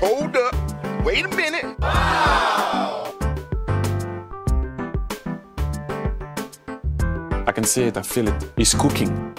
Hold up. Wait a minute. Wow! I can see it, I feel it. He's cooking.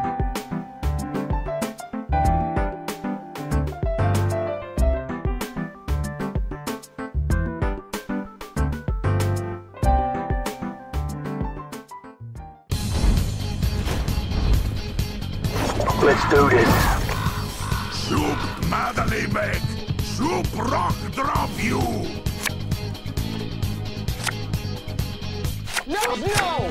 Let's do this. Zoek Madeline, zoek rock drop you. No, no!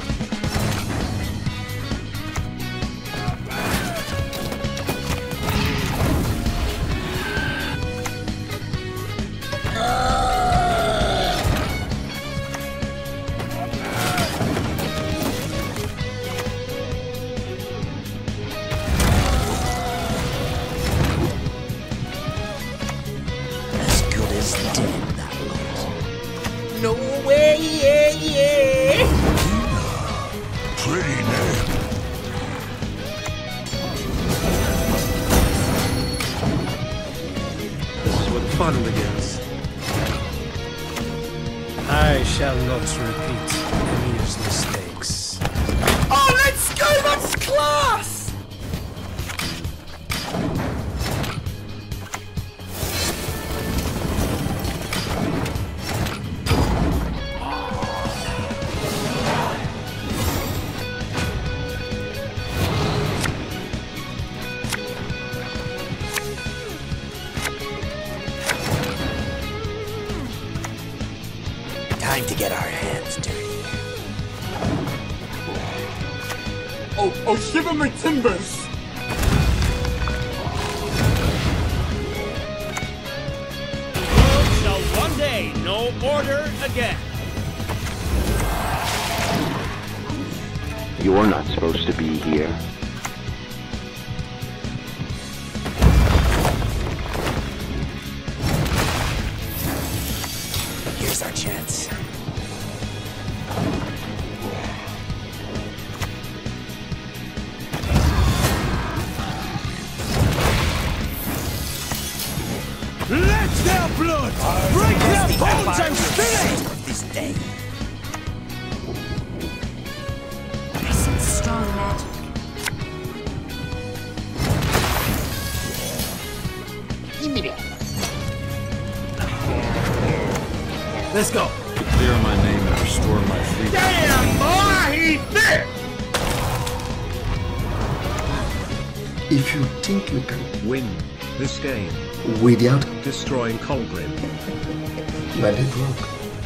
No way, yeah. Pretty name. This is where the fun begins. I shall not repeat Emir's mistakes. Oh, let's go! That's class! Time to get our hands dirty. Oh, shiver my timbers! World shall one day know order again. You're not supposed to be here. Here's our chance. Let their blood break their The bones Empire and will spirit! save this day. I sense strong magic. Let's go. To clear my name and restore my freedom. Damn, boy, he's thick! If you think you can Win this game. without, Destroying Colgrim. you are dead wrong.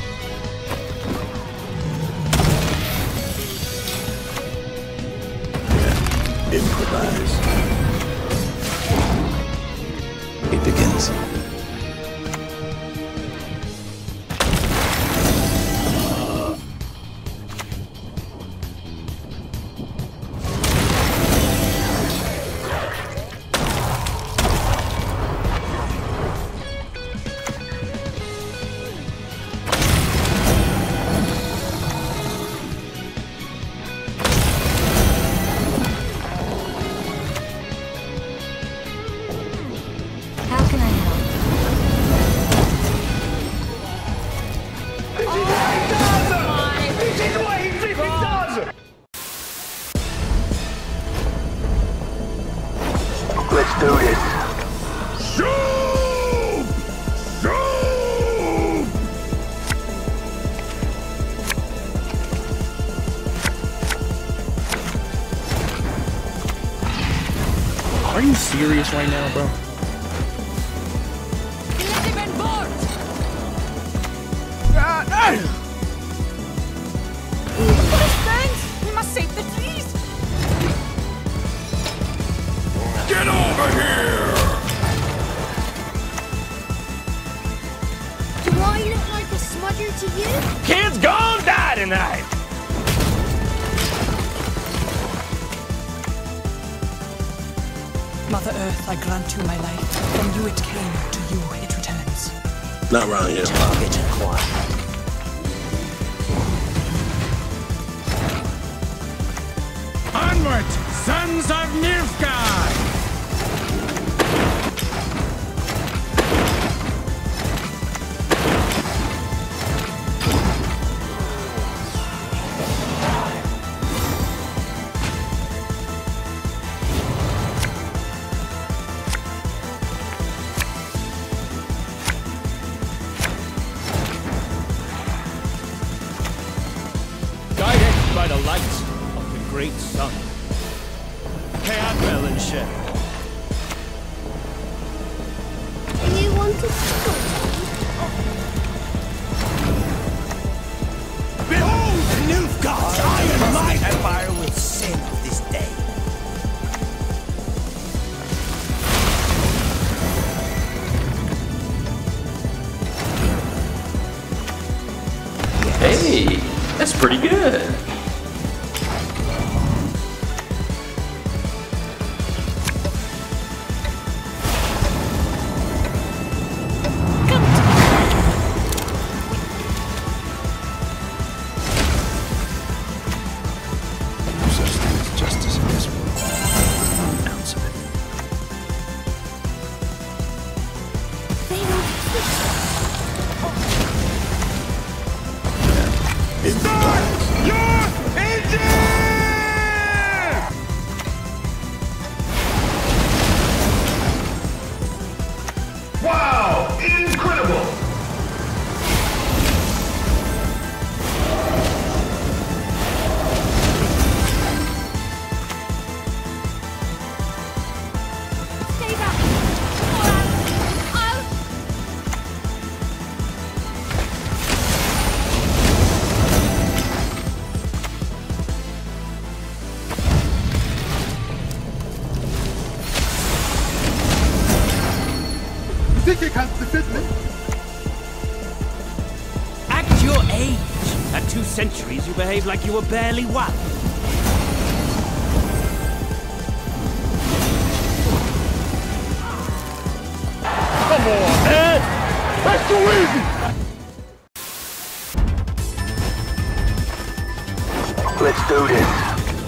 Improvise. It begins. How can I help? Let's do this. Shoot! Shoot! Are you serious right now, bro? We must save the trees! Get over here! Do I look like a smudger to you? Kids gone die tonight! Mother Earth, I grant you my life. From you it came, to you it returns. Not around here. Target acquired. Onward, sons of Nilfgaard! great sun. Well and Shep. Do you want to go? Behold the new gods! I am my empire will sing of this day. Hey, that's pretty good. Wow! Incredible! Stay back. I'll... Think you can't defeat me? At your age! At 2 centuries, you behave like you were barely one. Come on, man! That's too easy! Let's do this.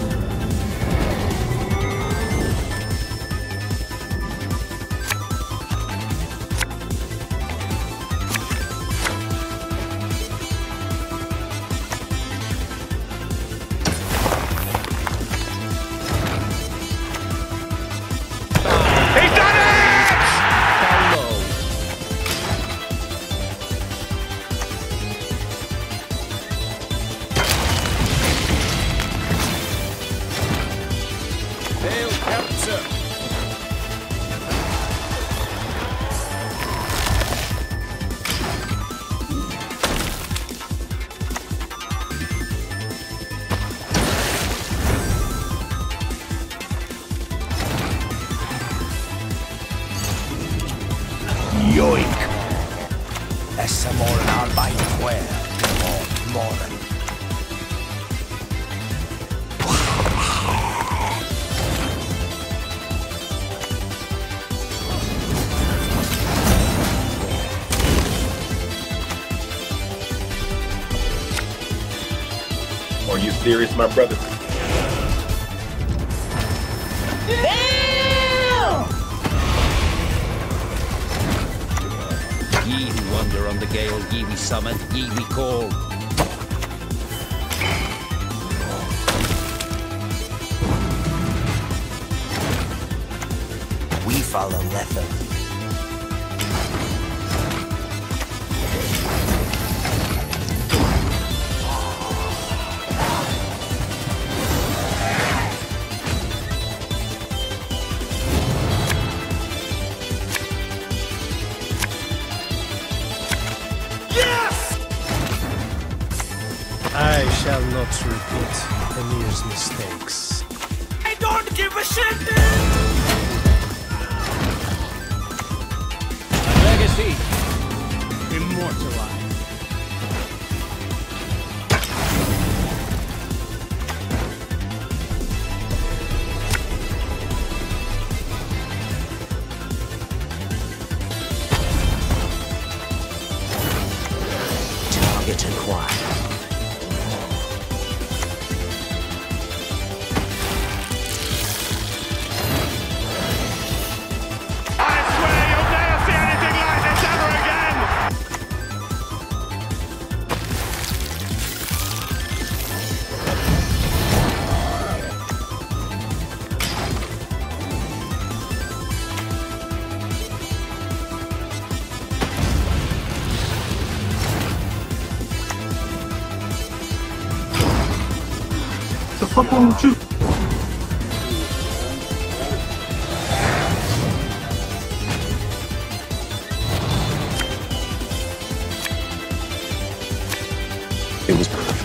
Yoink! Essa moren arbeit quer. Moren. Are you serious, my brother? Ye who wander on the gale, ye we summon, ye we call. We follow Letho. I shall not repeat Emir's mistakes. I don't give a shit! A legacy. Immortalized. Target acquired. It was perfect.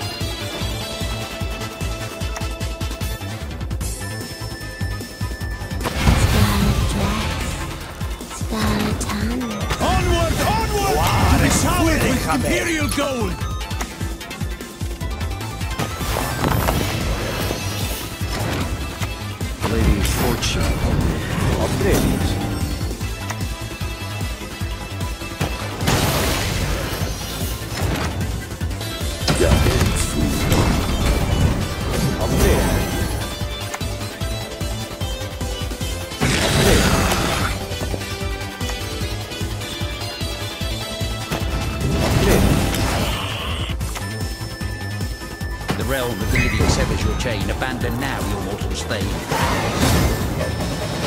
Onward! To the tower with Imperial gold! Lady Fortune. Upgrades. The realm of the living severs your chain. Abandon now your mortal stain.